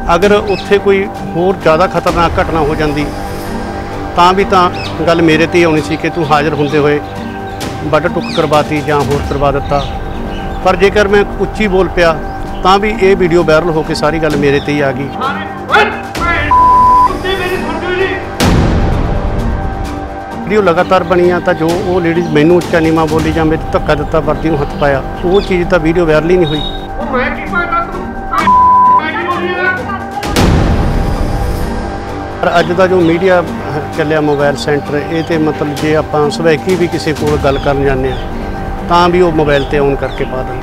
अगर उत्थे कोई होर ज़्यादा खतरनाक घटना हो जाती तां भी तां गल मेरे ते आनी सी कि तू हाज़र होंदे होए वड्ड टुक करवाती जां होर करवा दिता। पर जेकर मैं उच्ची बोल पिया तां भी ये वीडियो वायरल होकर सारी गल मेरे ते ही आ गई। वीडियो लगातार बनी आ तो जो वो लेडीज़ मैनू उच्चा नीवा बोली जां मेरे धक्का दिता वर्दी नूं हथ पाया वो चीज़ तो वीडियो वायरल ही नहीं हुई। पर अज का जो मीडिया चलिया मोबाइल सेंटर ये तो मतलब जे आपां सवैकी भी किसी को गल करन जाने तां भी वो मोबाइल ते ऑन करके पा देंगे।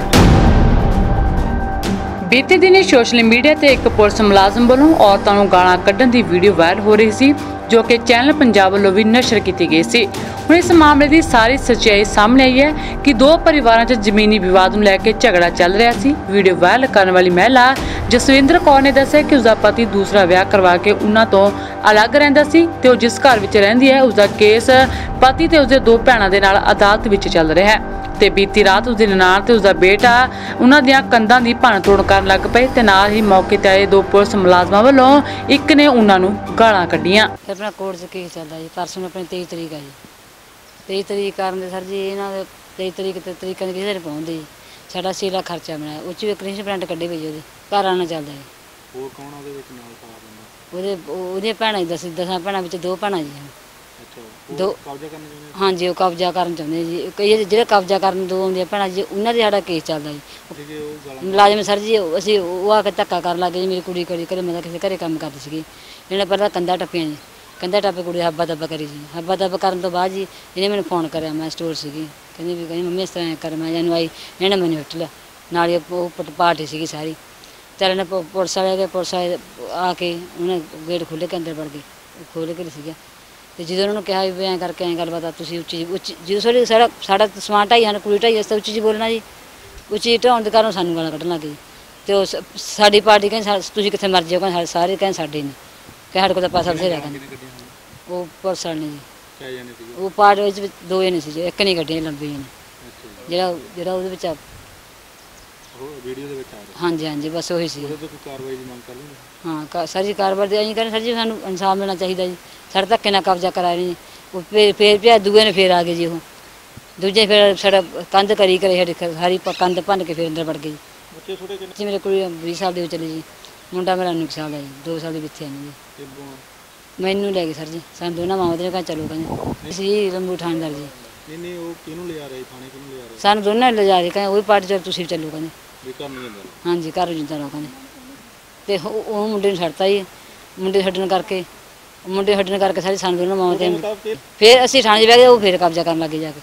बीते दिनी सोशल मीडिया ते एक पुलिस मुलाजम वालों औरतों नूं गालां कड्ढण दी वीडियो वायरल हो रही सी जो कि चैनल पंजाब वालों भी नशर की गई सी। हुण इस मामले की सारी सच्चाई सामने आई है कि दो परिवारों च जमीनी विवाद नूं लैके झगड़ा चल रहा सी। वीडियो वायरल करने वाली महिला जसविंदर कौर ने दस्सिया कि उसका पति दूसरा विआह करवा के उन्हां तो अलग रहिंदा सी ते जिस घर विच रहिंदी है उसका केस पति ते उसदे दो भैणां दे नाल अदालत विच चल रहा है ते बीती रात उसदी ननाण ते उसदा बेटा उन्हां दियां कंधां दी भन्न तोड़ करन लग पए ते नाल ही मौके ते आए दो पुलिस मुलाजमां वल्लों एक ने उन्हां नूं गालां कड्ढीआं। अपना कोर्ट च केस चलदा जी परसों अपनी 23 तरीक है जी 23 तरीक कारण दे सर जी इन्हां दे 23 तरीक ते तरीकां दी किसे ने पहुंचदी साडा 6 लाख खर्चा बनाया उच भी क्रिश प्रिंट कड्ढे पई ओहदे घर आना चलदा जी। ਹੋਰ ਕੌਣ ਉਹਦੇ ਵਿੱਚ ਨਾਲ ਸਾਰਾ ਬੰਦਾ ਉਹਦੇ ਭੈਣਾਂ ਹੀ 10 ਭੈਣਾਂ ਵਿੱਚ ਦੋ ਭੈਣਾਂ ਜੀ। ਅੱਛਾ ਦੋ ਕਬਜ਼ਾ ਕਰਨਾ ਚਾਹੁੰਦੇ हाँ जी वो कब्जा करना चाहते जी कई जो कब्जा करन दो आउंदियां भैणां जी उन्हां दे साडा केस चलदा जी। मुलाजम सर जी असीं वो आके धक्का कर लगे जी मेरी कुड़ी घरे मैं किसी घरे काम करदी सीगी इन्हें पहला कंधा टप्पियां जी कंधा टप्पे कुड़ी हब्बा दब्बा करी जी हब्बा दब्बा करन तो बाद जी इन्हें मैंने फोन करया मैं स्टोर सीगी कहंदी मम्मी इस तरह कर मैं जानू आई इन्हें मैंने उठ लिया नाल पार्टी सीगी सारी चल इन्हें पुलिस वाले आके उन्हें गेट खोले के अंदर बढ़ गए खोल के सीगा तो जो उन्होंने कहा भी ऐ करके ऐ गलबात तुसीं उच्ची जो साढ़ा समान ढाई हैं कुड़ी ढाई अस उच्ची जी बोलना जी उच्ची ढाउण के कारण सानूं गालां कड्ढण लग गई तो साडी पार्टी कहंदी तुसीं कित्थे मर्जी हो कहंदे सारे कहंदे साडे ने कह साडे कोल पैसा बथेरा कहंदे वो पुलिस वाले ने जी वो पार्टी विच दो जने सी जी एक नहीं गड्डियां लंबी ने जेड़ा ਉਹਦੇ ਵਿੱਚ वीडियो ਦੇ ਵਿੱਚ ਆ ਰਿਹਾ। हाँ जी हाँ जी बस ਉਹੀ ਸੀ। ਉਹਦੇ ਤੇ ਕੋਈ ਕਾਰਵਾਈ ਦੀ ਮੰਗ ਕਰ ਲਓਗੇ? हाँ सर जी कारोबार दे कहते सर जी सानूं इंसाफ मिलना चाहिए जी साढ़े धक्के नाल कब्जा करा रहे जी फिर भैया दूए ने फिर आ गए जी वो दूजे फिर साढ़ा कंध करी करे सारी कंध भन्न के फिर अंदर वड़ गए जी। ਬੱਚੇ ਛੋਟੇ ਕਿੰਨੇ? जी मेरे कुड़ी 20 साल की चली जी मुंडा मेरा 19 साल का जी 2 साल की बित्थे ने जी मैनू लै गए सर जी सानूं दोनों मावां ने कहा चलो कहंदे सी रंबू थानेदार जी नहीं वो किहनूं ले जा रहे थाने किहनूं ले जा रहे सानूं दोनों ले जा रहे कहंदे वही पार्टी चल तुसीं चलो कहंदे भी घर नहीं ਜਾਂਦਾ हाँ जी घर जिंदा रहो कहंदे ते ਉਹ ਮੁੰਡੇ ਨੂੰ ਛੱਡਤਾ ਜੀ ਮੁੰਡੇ ਛੱਡਣ ਕਰਕੇ ਸਾਰੀ ਸਾਨੂੰ ਦੋਨੋਂ ਮਾਵਾਂ ਤੇ ਫਿਰ ਅਸੀਂ ਥਾਣੇ 'ਚ ਬਹਿ ਗਏ ਉਹ ਫਿਰ ਕਬਜ਼ਾ ਕਰਨ ਲੱਗੇ ਜਾ ਕੇ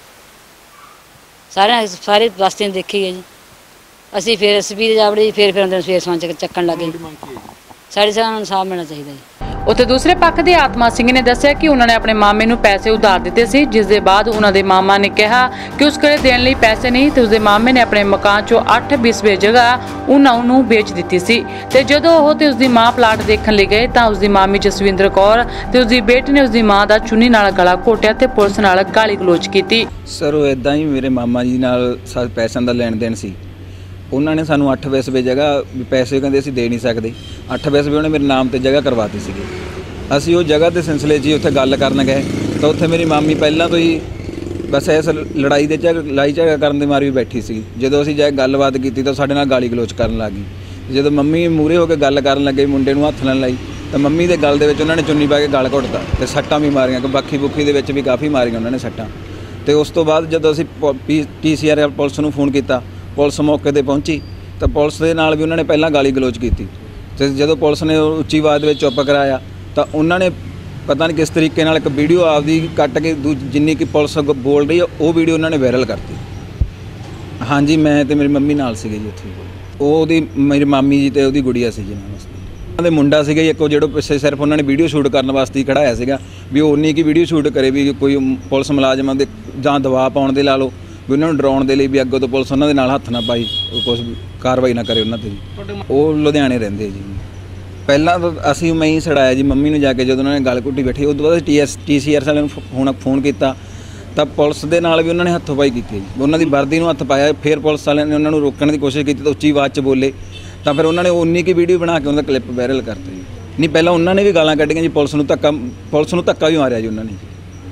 ਸਾਰੇ ਰਸਤੇ ਨੂੰ ਦੇਖੀ ਹੈ ਜੀ ਅਸੀਂ ਫਿਰ ਐਸਪੀ ਦੇ ਜਾਵੜੇ ਫਿਰ ਅੰਦਰ ਫੇਰ ਸਮਾਂ ਚੱਕਣ ਲੱਗੇ ਸਾਡੇ ਸਾਨੂੰ ਇਨਸਾਫ ਮਿਲਣਾ ਚਾਹੀਦਾ ਜੀ। ਉੱਥੇ ਦੂਸਰੇ ਪੱਖ ਦੇ ਆਤਮਾ ਸਿੰਘ ਨੇ ਦੱਸਿਆ ਕਿ ਉਹਨਾਂ ਨੇ ਆਪਣੇ ਮਾਮੇ ਨੂੰ ਪੈਸੇ ਉਧਾਰ ਦਿੱਤੇ ਸੀ ਜਿਸ ਦੇ ਬਾਅਦ ਉਹਨਾਂ ਦੇ ਮਾਮਾ ਨੇ ਕਿਹਾ ਕਿ ਉਸ ਕੋਲ ਦੇਣ ਲਈ ਪੈਸੇ ਨਹੀਂ ਤੇ ਉਸਦੇ ਮਾਮੇ ਨੇ ਆਪਣੇ ਮਕਾਨ 'ਚੋਂ 8 ਬਿਸਵੇ ਜਗ੍ਹਾ ਉਹਨਾਂ ਨੂੰ ਵੇਚ ਦਿੱਤੀ ਸੀ ਤੇ ਜਦੋਂ ਉਹ ਤੇ ਉਸਦੀ ਮਾਂ ਪਲਾਟ ਦੇਖਣ ਲਈ ਗਏ ਤਾਂ ਉਸਦੀ ਮਾਮੀ ਜਸਵਿੰਦਰ ਕੌਰ ਤੇ ਉਸਦੀ ਬੇਟੀ ਨੇ ਉਸਦੀ ਮਾਂ ਦਾ ਚੁੰਨੀ ਨਾਲ ਗਲਾ ਘੋਟਿਆ ਤੇ ਪੁਲਿਸ ਨਾਲ ਗਾਲੀ ਗਲੋਚ ਕੀਤੀ। ਸਰ ਉਹ ਇਦਾਂ ਹੀ ਮੇਰੇ ਮਾਮਾ ਜੀ ਨਾਲ ਪੈਸਿਆਂ ਦਾ ਲੈਣ ਦੇਣ ਸੀ ਉਹਨਾਂ ਨੇ ਸਾਨੂੰ 8 ਵਿਸਵੇ ਜਗ੍ਹਾ ਪੈਸੇ ਕਹਿੰਦੇ ਅਸੀਂ ਦੇ ਨਹੀਂ ਸਕਦੇ 8 ਵਿਸਵੇ ਉਹਨੇ ਮੇਰੇ ਨਾਮ ਤੇ ਜਗ੍ਹਾ ਕਰਵਾਤੀ ਸੀਗੀ ਅਸੀਂ ਉਹ ਜਗ੍ਹਾ ਦੇ ਸਿਲਸਿਲੇ 'ਚ ਉੱਥੇ ਗੱਲ ਕਰਨ ਗਏ ਤਾਂ ਉੱਥੇ ਮੇਰੀ ਮਾਮੀ ਪਹਿਲਾਂ ਤੋਂ ਹੀ ਬਸ ਇਸ ਲੜਾਈ ਝਗੜਾ ਕਰਨ ਦੇ ਮਾਰੀ ਵੀ ਬੈਠੀ ਸੀ ਜਦੋਂ ਅਸੀਂ ਜਾ ਗੱਲਬਾਤ ਕੀਤੀ ਤਾਂ ਸਾਡੇ ਨਾਲ ਗਾਲੀ ਗਲੋਚ ਕਰਨ ਲੱਗ ਗਈ ਜਦੋਂ ਮੰਮੀ ਮੂਹਰੇ ਹੋ ਕੇ ਗੱਲ ਕਰਨ ਲੱਗੇ ਮੁੰਡੇ ਨੂੰ ਹੱਥ ਨਾਲ ਲਾਈ ਤਾਂ ਮੰਮੀ ਦੇ ਗਲ ਦੇ ਵਿੱਚ ਉਹਨਾਂ ਨੇ ਚੁੰਨੀ ਪਾ ਕੇ ਗਲ ਘੁੱਟਦਾ ਤੇ ਸੱਟਾਂ ਵੀ ਮਾਰੀਆਂ ਕਿ ਬਾਕੀ ਬੁੱਖੀ ਦੇ ਵਿੱਚ ਵੀ ਕਾਫੀ ਮਾਰੀਆਂ ਉਹਨਾਂ ਨੇ ਸੱਟਾਂ ਤੇ ਉਸ ਤੋਂ ਬਾਅਦ ਜਦੋਂ ਅਸੀਂ TCR ਪੁਲਿਸ ਨੂੰ ਫੋਨ ਕੀਤਾ ਪੁਲਿਸ ਮੌਕੇ 'ਤੇ ਪਹੁੰਚੀ ਤਾਂ ਪੁਲਿਸ ਦੇ ਨਾਲ ਵੀ ਉਹਨਾਂ ਨੇ ਪਹਿਲਾਂ ਗਾਲੀ ਗਲੋਚ ਕੀਤੀ ਤੇ ਜਦੋਂ ਪੁਲਿਸ ਨੇ ਉੱਚੀ ਆਵਾਜ਼ ਦੇ ਵਿੱਚ ਚੁੱਪ ਕਰਾਇਆ ਤਾਂ ਉਹਨਾਂ ਨੇ ਪਤਾ ਨਹੀਂ ਕਿਸ ਤਰੀਕੇ ਨਾਲ ਇੱਕ ਵੀਡੀਓ ਆਪਦੀ ਕੱਟ ਕੇ ਜਿੰਨੀ ਕਿ ਪੁਲਿਸ ਬੋਲ ਰਹੀ ਹੈ ਉਹ ਵੀਡੀਓ ਉਹਨਾਂ ਨੇ ਵਾਇਰਲ ਕਰਤੀ। ਹਾਂਜੀ ਮੈਂ ਤੇ ਮੇਰੀ ਮੰਮੀ ਨਾਲ ਸੀਗੇ ਜੀ ਉੱਥੇ ਉਹਦੀ ਮੇਰੀ ਮਾਮੀ ਜੀ ਤੇ ਉਹਦੀ ਗੁੜੀਆ ਸੀ ਜੀ ਨਾਲ ਉਹਨਾਂ ਦੇ ਮੁੰਡਾ ਸੀਗਾ ਜੀ ਇੱਕ ਉਹ ਜਿਹੜਾ ਪਿੱਛੇ ਸਿਰਫ ਉਹਨਾਂ ਨੇ ਵੀਡੀਓ ਸ਼ੂਟ ਕਰਨ ਵਾਸਤੇ ਹੀ ਖੜਾਇਆ ਸੀਗਾ ਵੀ ਉਹ ਉਨੀ ਕੀ ਵੀਡੀਓ ਸ਼ੂਟ ਕਰੇ ਵੀ ਕੋਈ ਪੁਲਿਸ ਮੁਲਾਜ਼ਮਾਂ ਦੇ ਜਾਂ ਦਬਾਅ ਪਾਉਣ ਦੇ ਲਾ ਲਓ ਵੀ ਉਹਨਾਂ ਨੂੰ ਡਰਾਉਣ ਦੇ ਲਈ ਵੀ ਅੱਗੋਂ ਤੋਂ ਪੁਲਿਸ ਉਹਨਾਂ ਦੇ ਨਾਲ ਹੱਥ ਨਾ ਪਾਈ ਕੁਛ ਕਾਰਵਾਈ ਨਾ ਕਰੇ ਉਹਨਾਂ 'ਤੇ ਜੀ। ਉਹ ਲੁਧਿਆਣੇ ਰਹਿੰਦੇ ਜੀ ਪਹਿਲਾਂ ਤਾਂ ਅਸੀਂ ਮੈਂ ਹੀ ਛੜਾਇਆ ਜੀ ਮੰਮੀ ਨੂੰ ਜਾ ਕੇ ਜਦੋਂ ਉਹਨਾਂ ਨੇ ਗਲ ਘੁੱਟੀ ਬੈਠੀ ਉਸ ਤੋਂ ਬਾਅਦ TCR ਵਾਲਿਆਂ ਨੂੰ ਫੋਨ ਕੀਤਾ ਤਾਂ ਪੁਲਿਸ ਦੇ ਨਾਲ ਵੀ ਉਹਨਾਂ ਨੇ ਹੱਥੋਂ ਪਾਈ ਕੀਤੀ ਜੀ ਉਹਨਾਂ ਦੀ ਵਰਦੀ ਨੂੰ ਹੱਥ ਪਾਇਆ ਫਿਰ ਪੁਲਿਸ ਵਾਲਿਆਂ ਨੇ ਉਹਨਾਂ ਨੂੰ ਰੋਕਣ ਦੀ ਕੋਸ਼ਿਸ਼ ਕੀਤੀ ਤਾਂ ਉੱਚੀ ਆਵਾਜ਼ 'ਚ ਬੋਲੇ ਤਾਂ ਫਿਰ ਉਹਨਾਂ ਨੇ ਉਨੀ ਕੀ ਵੀਡੀਓ ਬਣਾ ਕੇ ਉਹਨਾਂ ਦਾ ਕਲਿੱਪ ਵਾਇਰਲ ਕਰਤਾ ਜੀ। ਨਹੀਂ ਪਹਿਲਾਂ ਉਹਨਾਂ ਨੇ ਵੀ ਗਾਲਾਂ ਕੱਢੀਆਂ ਜੀ, ਪੁਲਿਸ ਨੂੰ ਧੱਕਾ ਵੀ ਮਾਰਿਆ ਜੀ ਉਹਨਾਂ ਨੇ।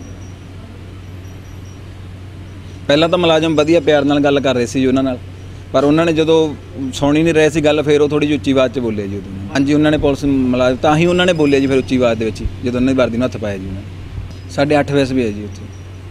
ਪਹਿਲਾਂ ਤਾਂ ਮੁਲਾਜ਼ਮ ਵਧੀਆ ਪਿਆਰ ਨਾਲ ਗੱਲ ਕਰ ਰਹੇ ਸੀ ਜੀ ਉਹਨਾਂ ਨਾਲ, ਪਰ ਉਹਨਾਂ ਨੇ ਜਦੋਂ ਸੁਣ ਹੀ ਨਹੀਂ ਰਹੇ ਸੀ ਗੱਲ, ਫਿਰ ਉਹ ਥੋੜੀ ਜਿਹੀ ਉੱਚੀ ਆਵਾਜ਼ 'ਚ ਬੋਲੇ ਜੀ ਉਦੋਂ। ਹਾਂਜੀ, ਉਹਨਾਂ ਨੇ ਪੁਲਿਸ ਮੁਲਾਜ਼ਮ ਤਾਂ ਹੀ ਉਹਨਾਂ ਨੇ ਬੋਲਿਆ ਜੀ ਫਿਰ ਉੱਚੀ ਆਵਾਜ਼ ਦੇ ਵਿੱਚ, ਜਦੋਂ ਉਹਨਾਂ ਦੀ ਵਰਦੀ ਨੂੰ ਹੱਥ ਪਾਇਆ ਜੀ ਉਹਨਾਂ ਨੇ। ਸਾਡੇ 8 ਵੈਸਵੇ ਹੈ ਜੀ ਉੱਥੇ,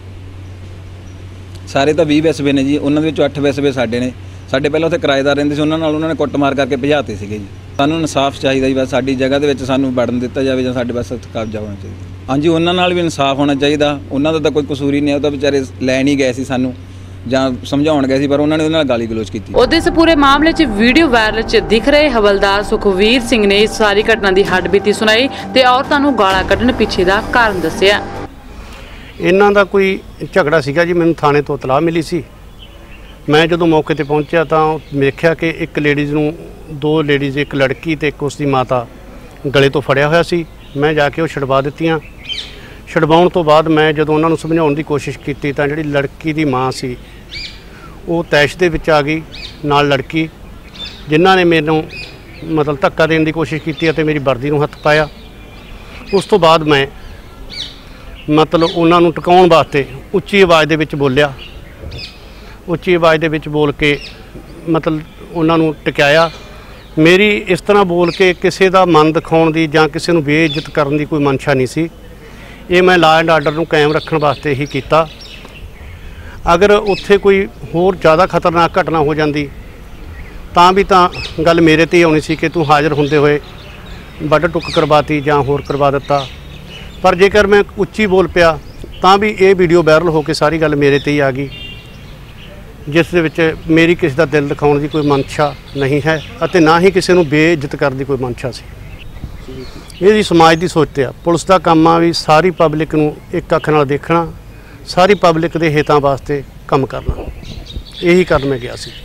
ਸਾਰੇ ਤਾਂ 20 ਵੈਸਵੇ ਨੇ ਜੀ, ਉਹਨਾਂ ਦੇ ਵਿੱਚੋਂ 8 ਵੈਸਵੇ ਸਾਡੇ ਨੇ। ਸਾਡੇ ਪਹਿਲਾਂ ਉੱਥੇ ਕਿਰਾਏਦਾਰ ਰਹਿੰਦੇ ਸੀ, ਉਹਨਾਂ ਨਾਲ ਉਹਨਾਂ ਨੇ ਕੁੱਟਮਾਰ ਕਰਕੇ ਭਜਾਤੇ ਸੀਗੇ ਜੀ। ਸਾਨੂੰ ਇਨਸਾਫ ਚਾਹੀਦਾ ਜੀ, ਬਸ ਸਾਡੀ ਜਗ੍ਹਾ ਦੇ ਵਿੱਚ ਸਾਨੂੰ ਵੜਨ ਦਿੱਤਾ ਜਾਵੇ ਜਾਂ ਸਾਡੇ ਬਸ ਕਬਜ਼ਾ ਹੋਣਾ ਚਾਹੀਦਾ। ਹਾਂਜੀ, ਉਹਨਾਂ ਨਾਲ ਵੀ ਇਨਸਾਫ ਹੋਣਾ ਚਾਹੀਦਾ। ਉਹਨਾਂ ਦਾ ਤਾਂ ਕੋਈ ਕਸੂਰ ਹੀ ਨਹੀਂ, ਉਹ ਤਾਂ ਵਿਚਾਰੇ ਲੈਣ ਹੀ ਗਏ ਸੀ ਸਾਨੂੰ ਜਾਂ ਸਮਝਾਉਣ ਗਏ ਸੀ, ਪਰ ਉਹਨਾਂ ਨੇ ਉਹਦੇ ਨਾਲ ਗਾਲੀ ਗਲੋਚ ਕੀਤੀ। ਉਹਦੇ ਇਸ ਪੂਰੇ ਮਾਮਲੇ 'ਚ ਵੀਡੀਓ ਵਾਇਰਲ 'ਚ ਦਿਖ ਰਹੇ ਹਵਲਦਾਰ ਸੁਖਵੀਰ ਸਿੰਘ ਨੇ ਇਸ ਸਾਰੀ ਘਟਨਾ ਦੀ ਹੱਡਬੀਤੀ ਸੁਣਾਈ ਤੇ ਔਰਤਾਂ ਨੂੰ ਗਾਲਾਂ ਕੱਢਣ ਪਿੱਛੇ ਦਾ ਕਾਰਨ ਦੱਸਿਆ। ਇਹਨਾਂ ਦਾ ਕੋਈ ਝਗੜਾ ਸੀਗਾ ਜੀ, ਮੈਨੂੰ ਥਾਣੇ ਤੋਂ ਇਤਲਾਹ ਮਿਲੀ ਸੀ। ਮੈਂ ਜਦੋਂ ਮੌਕੇ ਤੇ ਪਹੁੰਚਿਆ ਤਾਂ ਵੇਖਿਆ ਕਿ ਇੱਕ ਲੇਡੀਜ਼ ਨੂੰ, 2 ਲੇਡੀਜ਼, ਇੱਕ ਲੜਕੀ ਤੇ ਇੱਕ ਉਸ ਦੀ ਮਾਤਾ ਗਲੇ ਤੋਂ ਫੜਿਆ ਹੋਇਆ ਸੀ। ਮੈਂ ਜਾ ਕੇ ਉਹ ਛੁਡਵਾ ਦਿੱਤੀਆਂ। ਛੁਡਵਾਉਣ ਤੋਂ ਬਾਅਦ ਮੈਂ ਜਦੋਂ ਉਹਨਾਂ ਨੂੰ ਸਮਝਾਉਣ ਦੀ ਕੋਸ਼ਿਸ਼ ਕੀਤੀ ਤਾਂ ਜਿਹੜੀ ਲੜਕੀ ਦੀ ਮਾਂ ਸੀ ਉਹ ਤੈਸ਼ ਦੇ ਵਿੱਚ ਆ ਗਈ, ਨਾਲ ਲੜਕੀ, ਜਿਨ੍ਹਾਂ ਨੇ ਮੈਨੂੰ ਮਤਲਬ ਧੱਕਾ ਦੇਣ ਦੀ ਕੋਸ਼ਿਸ਼ ਕੀਤੀ ਅਤੇ ਮੇਰੀ ਵਰਦੀ ਨੂੰ ਹੱਥ ਪਾਇਆ। ਉਸ ਤੋਂ ਬਾਅਦ ਮੈਂ ਮਤਲਬ ਉਹਨਾਂ ਨੂੰ ਟਿਕਾਉਣ ਵਾਸਤੇ ਉੱਚੀ ਆਵਾਜ਼ ਦੇ ਵਿੱਚ ਬੋਲਿਆ। ਉੱਚੀ ਆਵਾਜ਼ ਦੇ ਵਿੱਚ ਬੋਲ ਕੇ ਮਤਲਬ ਉਹਨਾਂ ਨੂੰ ਟਿਕਾਇਆ। ਮੇਰੀ ਇਸ ਤਰ੍ਹਾਂ ਬੋਲ ਕੇ ਕਿਸੇ ਦਾ ਮਨ ਦਿਖਾਉਣ ਦੀ ਜਾਂ ਕਿਸੇ ਨੂੰ ਬੇਇੱਜ਼ਤ ਕਰਨ ਦੀ ਕੋਈ ਮਨਸ਼ਾ ਨਹੀਂ ਸੀ। ਇਹ ਮੈਂ ਲਾਅ ਐਂਡ ਆਰਡਰ ਨੂੰ ਕਾਇਮ ਰੱਖਣ ਵਾਸਤੇ ਹੀ ਕੀਤਾ। ਅਗਰ ਉੱਥੇ ਕੋਈ ਹੋਰ ਜ਼ਿਆਦਾ ਖਤਰਨਾਕ ਘਟਨਾ ਹੋ ਜਾਂਦੀ ਤਾਂ ਵੀ ਤਾਂ ਗੱਲ ਮੇਰੇ 'ਤੇ ਹੀ ਆਉਣੀ ਸੀ ਕਿ ਤੂੰ ਹਾਜ਼ਰ ਹੁੰਦੇ ਹੋਏ ਵੱਢ ਟੁੱਕ ਕਰਵਾਤੀ ਜਾਂ ਹੋਰ ਕਰਵਾ ਦਿੱਤਾ। ਪਰ ਜੇਕਰ ਮੈਂ ਉੱਚੀ ਬੋਲ ਪਿਆ ਤਾਂ ਵੀ ਇਹ ਵੀਡੀਓ ਵਾਇਰਲ ਹੋ ਕੇ ਸਾਰੀ ਗੱਲ ਮੇਰੇ 'ਤੇ ਹੀ ਆ ਗਈ, ਜਿਸ ਦੇ ਵਿੱਚ ਮੇਰੀ ਕਿਸੇ ਦਾ ਦਿਲ ਦਿਖਾਉਣ ਦੀ ਕੋਈ ਮਨਸ਼ਾ ਨਹੀਂ ਹੈ ਅਤੇ ਨਾ ਹੀ ਕਿਸੇ ਨੂੰ ਬੇਇੱਜ਼ਤ ਕਰਨ ਦੀ ਕੋਈ ਮਨਸ਼ਾ ਸੀ। ਇਹ ਜੀ ਸਮਾਜ ਦੀ ਸੋਚ 'ਤੇ ਆ। ਪੁਲਿਸ ਦਾ ਕੰਮ ਆ ਵੀ ਸਾਰੀ ਪਬਲਿਕ ਨੂੰ ਇੱਕ ਅੱਖ ਨਾਲ ਦੇਖਣਾ, ਸਾਰੀ ਪਬਲਿਕ ਦੇ ਹਿੱਤਾਂ ਵਾਸਤੇ ਕੰਮ ਕਰਨਾ। ਇਹੀ ਕਰਨ ਮੈਂ ਗਿਆ ਸੀ।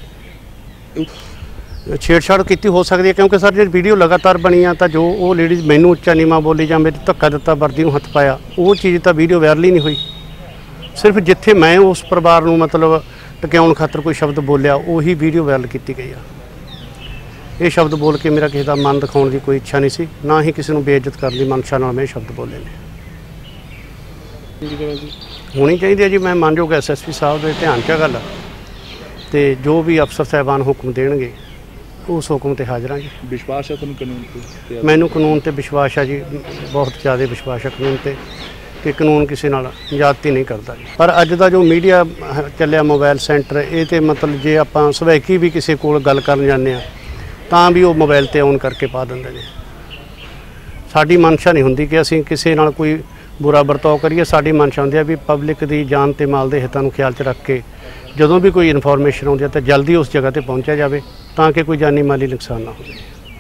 ਛੇੜਛਾੜ ਕੀਤੀ ਹੋ ਸਕਦੀ ਹੈ ਕਿਉਂਕਿ ਸਰ ਜੇ ਵੀਡੀਓ ਲਗਾਤਾਰ ਬਣੀ ਆ ਤਾਂ ਜੋ ਉਹ ਲੇਡੀਜ਼ ਮੈਨੂੰ ਉੱਚਾ ਨੀਵਾਂ ਬੋਲੀ ਜਾਂ ਮੇਰੇ ਧੱਕਾ ਦਿੱਤਾ, ਵਰਦੀ ਨੂੰ ਹੱਥ ਪਾਇਆ, ਉਹ ਚੀਜ਼ ਤਾਂ ਵੀਡੀਓ ਵਾਇਰਲ ਹੀ ਨਹੀਂ ਹੋਈ। ਸਿਰਫ ਜਿੱਥੇ ਮੈਂ ਉਸ ਪਰਿਵਾਰ ਨੂੰ ਮਤਲਬ ਟਿਕਾਉਣ ਖਾਤਰ ਕੋਈ ਸ਼ਬਦ ਬੋਲਿਆ ਉਹੀ ਵੀਡੀਓ ਵਾਇਰਲ ਕੀਤੀ ਗਈ ਆ। ਇਹ ਸ਼ਬਦ ਬੋਲ ਕੇ ਮੇਰਾ ਕਿਸੇ ਦਾ ਮਨ ਦਿਖਾਉਣ ਦੀ ਕੋਈ ਇੱਛਾ ਨਹੀਂ ਸੀ, ਨਾ ਹੀ ਕਿਸੇ ਨੂੰ ਬੇਇੱਜ਼ਤ ਕਰਨ ਦੀ ਮਨਸ਼ਾ ਨਾਲ ਮੈਂ ਇਹ ਸ਼ਬਦ ਬੋਲੇ ਨੇ। ਹੋਣੀ ਚਾਹੀਦੀ ਹੈ ਜੀ। ਮੈਂ ਮਾਨਯੋਗ SSP ਸਾਹਿਬ ਦੇ ਧਿਆਨ 'ਚ ਗੱਲ ਅਤੇ ਜੋ ਵੀ ਅਫਸਰ ਸਾਹਿਬਾਨ ਹੁਕਮ ਦੇਣਗੇ ਉਸ ਹੁਕਮ 'ਤੇ ਹਾਜ਼ਰ ਹਾਂ ਜੀ। ਵਿਸ਼ਵਾਸ ਹੈ ਤੁਹਾਨੂੰ ਕਾਨੂੰਨ 'ਤੇ? ਮੈਨੂੰ ਕਾਨੂੰਨ 'ਤੇ ਵਿਸ਼ਵਾਸ ਹੈ ਜੀ, ਬਹੁਤ ਜ਼ਿਆਦਾ ਵਿਸ਼ਵਾਸ ਹੈ ਕਾਨੂੰਨ 'ਤੇ, ਕਿ ਕਾਨੂੰਨ ਕਿਸੇ ਨਾਲ ਜ਼ਿਆਦਤੀ ਨਹੀਂ ਕਰਦਾ ਜੀ। ਪਰ ਅੱਜ ਦਾ ਜੋ ਮੀਡੀਆ ਚੱਲਿਆ, ਮੋਬਾਈਲ ਸੈਂਟਰ, ਇਹ ਤਾਂ ਮਤਲਬ ਜੇ ਆਪਾਂ ਸਵੈਕੀ ਵੀ ਕਿਸੇ ਕੋਲ ਗੱਲ ਕਰਨ ਜਾਂਦੇ ਹਾਂ ਤਾਂ ਵੀ ਉਹ ਮੋਬਾਈਲ 'ਤੇ ਔਨ ਕਰਕੇ ਪਾ ਦਿੰਦੇ ਨੇ। ਸਾਡੀ ਮਨਸ਼ਾ ਨਹੀਂ ਹੁੰਦੀ ਕਿ ਅਸੀਂ ਕਿਸੇ ਨਾਲ ਕੋਈ ਬੁਰਾ ਵਰਤਾਓ ਕਰੀਏ। ਸਾਡੀ ਮਨਸ਼ਾ ਹੁੰਦੀ ਹੈ ਵੀ ਪਬਲਿਕ ਦੀ ਜਾਨ ਤੇ ਮਾਲ ਦੇ ਹਿੱਤਾਂ ਨੂੰ ਖਿਆਲ 'ਚ ਰੱਖ ਕੇ ਜਦੋਂ ਵੀ ਕੋਈ ਇਨਫੋਰਮੇਸ਼ਨ ਆਉਂਦੀ ਹੈ ਤਾਂ ਜਲਦੀ ਉਸ ਜਗ੍ਹਾ 'ਤੇ ਪਹੁੰਚਿਆ ਜਾਵੇ ਤਾਂ ਕਿ ਕੋਈ ਜਾਨੀ ਮਾਲੀ ਨੁਕਸਾਨ ਨਾ ਹੋਵੇ।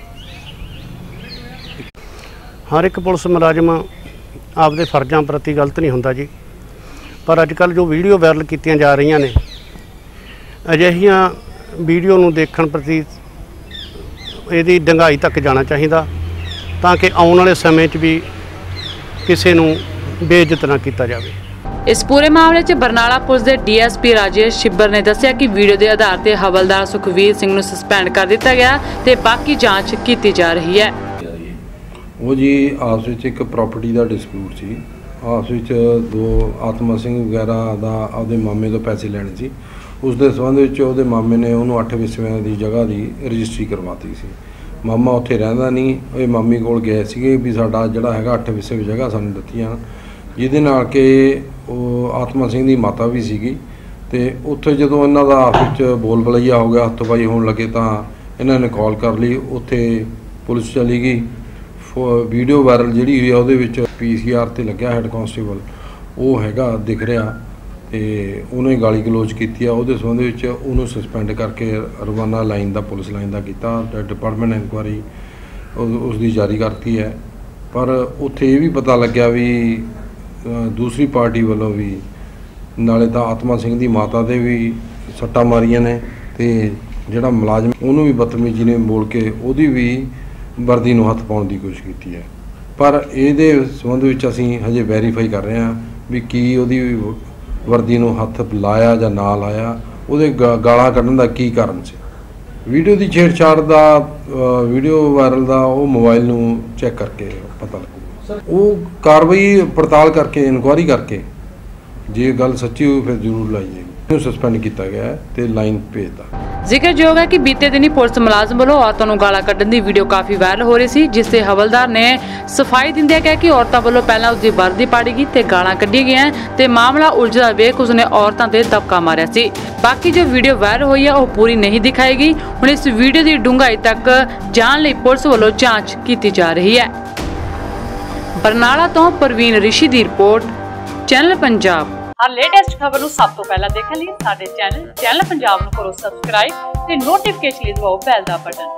ਹਰ ਇੱਕ ਪੁਲਿਸ ਮੁਲਾਜ਼ਮ ਆਪਦੇ ਫਰਜ਼ਾਂ ਪ੍ਰਤੀ ਗਲਤ ਨਹੀਂ ਹੁੰਦਾ ਜੀ, ਪਰ ਅੱਜ ਕੱਲ੍ਹ ਜੋ ਵੀਡੀਓ ਵਾਇਰਲ ਕੀਤੀਆਂ ਜਾ ਰਹੀਆਂ ਨੇ, ਅਜਿਹੀਆਂ ਵੀਡੀਓ ਨੂੰ ਦੇਖਣ ਪ੍ਰਤੀ ਇਹਦੀ ਡੂੰਘਾਈ ਤੱਕ ਜਾਣਾ ਚਾਹੀਦਾ ਤਾਂ ਕਿ ਆਉਣ ਵਾਲੇ ਸਮੇਂ 'ਚ ਵੀ ਕਿਸੇ ਨੂੰ ਬੇਇੱਜ਼ਤ ਨਾ ਕੀਤਾ ਜਾਵੇ। ਇਸ ਪੂਰੇ ਮਾਮਲੇ 'ਚ ਬਰਨਾਲਾ ਪੁਲਿਸ ਦੇ DSP ਰਾਜੇਸ਼ ਛਿੱਬਰ ਨੇ ਦੱਸਿਆ ਕਿ ਵੀਡੀਓ ਦੇ ਆਧਾਰ ਤੇ ਹਵਲਦਾਰ ਸੁਖਵੀਰ ਸਿੰਘ ਨੂੰ ਸਸਪੈਂਡ ਕਰ ਦਿੱਤਾ ਗਿਆ ਤੇ ਬਾਕੀ ਜਾਂਚ ਕੀਤੀ ਜਾ ਰਹੀ ਹੈ। ਉਹ ਜੀ ਆਪਸ ਵਿੱਚ ਇੱਕ ਪ੍ਰਾਪਰਟੀ ਦਾ ਡਿਸਪਿਊਟ ਸੀ। ਆਪਸ ਵਿੱਚ 2 ਆਤਮਾ ਸਿੰਘ ਵਗੈਰਾ ਦਾ ਆਪਦੇ ਮਾਮੇ ਤੋਂ ਪੈਸੇ ਲੈਣੇ ਸੀ। ਉਸ ਦੇ ਸੰਬੰਧ ਵਿੱਚ ਉਹਦੇ ਮਾਮੇ ਨੇ ਉਹਨੂੰ 8 ਵਿਸਵਿਆਂ ਦੀ ਜਗ੍ਹਾ ਦੀ ਰਜਿਸਟਰੀ ਕਰਵਾਤੀ ਸੀ। ਮਾਮਾ ਉੱਥੇ ਰਹਿੰਦਾ ਨਹੀਂ, ਇਹ ਮਾਮੀ ਕੋਲ ਗਏ ਸੀਗੇ ਵੀ ਸਾਡਾ ਜਿਹੜਾ ਹੈਗਾ 8 ਵਿਸਵੇ ਜਗ੍ਹਾ ਸਾਨੂੰ ਦਿੱਤੀਆਂ, ਜਿਹਦੇ ਨਾਲ ਕਿ ਉਹ ਆਤਮਾ ਸਿੰਘ ਦੀ ਮਾਤਾ ਵੀ ਸੀਗੀ। ਅਤੇ ਉੱਥੇ ਜਦੋਂ ਇਹਨਾਂ ਦਾ ਆਪਸ ਵਿੱਚ ਬੋਲ ਬਲਈਆ ਹੋ ਗਿਆ, ਹੱਥੋਂ-ਪਾਈ ਹੋਣ ਲੱਗੇ ਤਾਂ ਇਹਨਾਂ ਨੇ ਕਾਲ ਕਰ ਲਈ। ਉੱਥੇ ਪੁਲਿਸ ਚਲੀ ਗਈ। ਵੀਡੀਓ ਵਾਇਰਲ ਜਿਹੜੀ ਹੋਈ ਆ ਉਹਦੇ ਵਿੱਚ PCR 'ਤੇ ਲੱਗਿਆ ਹੈਡ ਕਾਂਸਟੇਬਲ, ਉਹ ਹੈਗਾ ਦਿਖ ਰਿਹਾ, ਅਤੇ ਉਹਨੇ ਗਾਲੀ ਗਲੋਚ ਕੀਤੀ ਆ। ਉਹਦੇ ਸੰਬੰਧ ਵਿੱਚ ਉਹਨੂੰ ਸਸਪੈਂਡ ਕਰਕੇ ਰਵਾਨਾ ਲਾਈਨ ਦਾ, ਪੁਲਿਸ ਲਾਈਨ ਦਾ ਕੀਤਾ। ਡਿਪਾਰਟਮੈਂਟ ਇਨਕੁਆਇਰੀ ਉਸ ਦੀ ਜਾਰੀ ਕਰਤੀ ਹੈ। ਪਰ ਉੱਥੇ ਇਹ ਵੀ ਪਤਾ ਲੱਗਿਆ ਵੀ ਦੂਸਰੀ ਪਾਰਟੀ ਵੱਲੋਂ ਵੀ ਨਾਲੇ ਤਾਂ ਆਤਮਾ ਸਿੰਘ ਦੀ ਮਾਤਾ ਦੇ ਵੀ ਸੱਟਾਂ ਮਾਰੀਆਂ ਨੇ ਅਤੇ ਜਿਹੜਾ ਮੁਲਾਜ਼ਮ ਉਹਨੂੰ ਵੀ ਬਦਤਮੀਜ਼ੀ ਨੇ ਬੋਲ ਕੇ ਉਹਦੀ ਵੀ ਵਰਦੀ ਨੂੰ ਹੱਥ ਪਾਉਣ ਦੀ ਕੋਸ਼ਿਸ਼ ਕੀਤੀ ਹੈ। ਪਰ ਇਹਦੇ ਸੰਬੰਧ ਵਿੱਚ ਅਸੀਂ ਹਜੇ ਵੈਰੀਫਾਈ ਕਰ ਰਹੇ ਹਾਂ ਵੀ ਕੀ ਉਹਦੀ ਵਰਦੀ ਨੂੰ ਹੱਥ ਲਾਇਆ ਜਾਂ ਨਾ ਲਾਇਆ, ਉਹਦੇ ਗਾਲਾਂ ਕੱਢਣ ਦਾ ਕੀ ਕਾਰਨ ਸੀ। ਵੀਡੀਓ ਦੀ ਛੇੜਛਾੜ ਦਾ ਵੀਡੀਓ ਵਾਇਰਲ ਦਾ ਉਹ ਮੋਬਾਈਲ ਨੂੰ ਚੈੱਕ ਕਰਕੇ ਪਤਾ ਲੱਗੂਗਾ। ਉਹ ਕਾਰਵਾਈ ਪੜਤਾਲ ਕਰਕੇ ਇਨਕੁਆਇਰੀ ਕਰਕੇ ਜੇ ਗੱਲ ਸੱਚੀ ਹੋਈ ਫਿਰ ਜ਼ਰੂਰ ਲਾਈ ਜਾਏਗੀ। ਉਹਨੂੰ ਸਸਪੈਂਡ ਕੀਤਾ ਗਿਆ ਹੈ ਤੇ ਲਾਈਨ ਭੇਜਤਾ। ਜ਼ਿਕਰਯੋਗ ਹੈ ਕਿ ਬੀਤੇ ਦਿਨੀ ਪੁਲਿਸ ਮੁਲਾਜ਼ਮ ਵੱਲੋਂ ਔਰਤਾਂ ਨੂੰ ਗਾਲਾਂ ਕੱਢਣ ਦੀ ਵੀਡੀਓ ਕਾਫੀ ਵਾਇਰਲ ਹੋ ਰਹੀ ਸੀ, ਜਿਸ ਤੇ ਹਵਲਦਾਰ ਨੇ ਸਫਾਈ ਦਿੰਦਿਆਂ ਕਿਹਾ ਕਿ ਔਰਤਾਂ ਵੱਲੋਂ ਪਹਿਲਾਂ ਉਸਦੀ ਵਰਦੀ ਪਾੜੀ ਗਈ ਤੇ ਗਾਲਾਂ ਕੱਢੀਆਂ ਗਈਆਂ ਤੇ ਮਾਮਲਾ ਉਲਝਦਾ ਵੇਖ ਉਸਨੇ ਔਰਤਾਂ ਤੇ ਦਬਕਾ ਮਾਰਿਆ ਸੀ। ਬਾਕੀ ਜੋ ਵੀਡੀਓ ਵਾਇਰਲ ਹੋਈ ਹੈ ਉਹ ਪੂਰੀ ਨਹੀਂ ਦਿਖਾਈ ਗਈ। ਹੁਣ ਇਸ ਵੀਡੀਓ ਦੀ ਡੂੰਘਾਈ ਤੱਕ ਜਾਣ ਲਈ ਪੁਲਿਸ ਵੱਲੋਂ ਜਾਂਚ ਕੀਤੀ ਜਾ ਰਹੀ ਹੈ। ਬਰਨਾਲਾ ਤੋਂ ਪ੍ਰਵੀਨ ਰਿਸ਼ੀ ਦੀ ਰਿਪੋਰਟ, ਚੈਨਲ ਪੰਜਾਬ। ਹਰ ਲੇਟੈਸਟ ਖਬਰ ਨੂੰ ਸਭ ਤੋਂ ਪਹਿਲਾਂ ਦੇਖਣ ਲਈ ਸਾਡੇ ਚੈਨਲ ਪੰਜਾਬ ਨੂੰ ਕਰੋ ਸਬਸਕ੍ਰਾਈਬ ਤੇ ਨੋਟੀਫਿਕੇਸ਼ਨ ਲਈ ਦਬਾਓ ਬੈਲ ਦਾ ਬਟਨ।